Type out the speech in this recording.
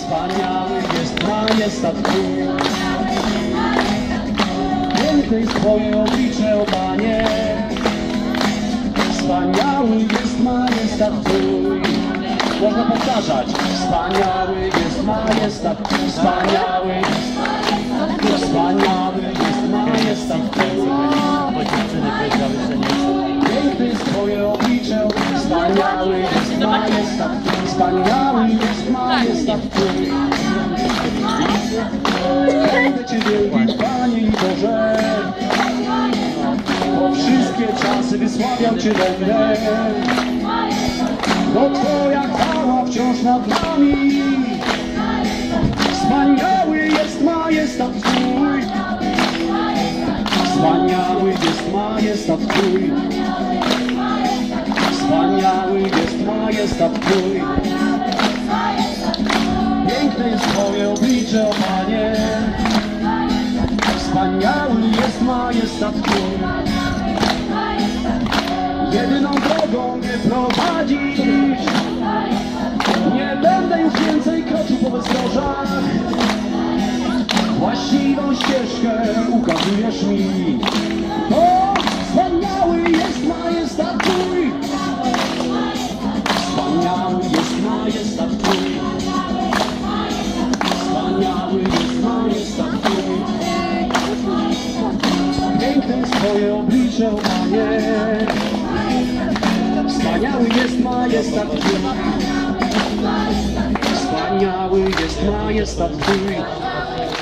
Wspaniały jest majestat Twój. Piękne jest Twoje oblicze, o Panie. Wspaniały jest majestat Twój. Można powtarzać. Wspaniały jest majestat Twój. Wspaniały jest majestat Twój. Piękne jest Twoje oblicze, wspaniały jest majestat Twój. Wspaniały jest majestat Twój. Będę Cię wielbił, Panie i Boże, po wszystkie czasy wysławiał Cię będę, bo Twoja chwała wciąż nad nami. Wspaniały jest majestat Twój. Wspaniały jest majestat Twój. Wspaniały jest majestat Twój. Piękne jest Twoje oblicze, o Panie. Wspaniały jest majestat Twój. Jedyną drogą mnie prowadzisz. Nie będę już więcej kroczył po bezdrożach. Właściwą ścieżkę ukazujesz mi. O, wspaniały jest majestat Twój. Wspaniały jest majestat Twój. Wspaniały jest majestat Twój. Piękne jest Twoje oblicze, o Panie. Wspaniały jest majestat Twój. Wspaniały jest majestat Twój.